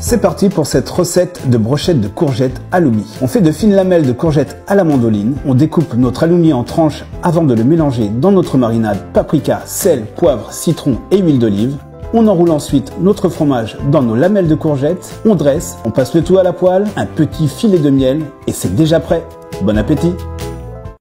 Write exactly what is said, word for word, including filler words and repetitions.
C'est parti pour cette recette de brochette de courgettes halloumi. On fait de fines lamelles de courgettes à la mandoline. On découpe notre halloumi en tranches avant de le mélanger dans notre marinade paprika, sel, poivre, citron et huile d'olive. On enroule ensuite notre fromage dans nos lamelles de courgettes. On dresse, on passe le tout à la poêle, un petit filet de miel et c'est déjà prêt. Bon appétit!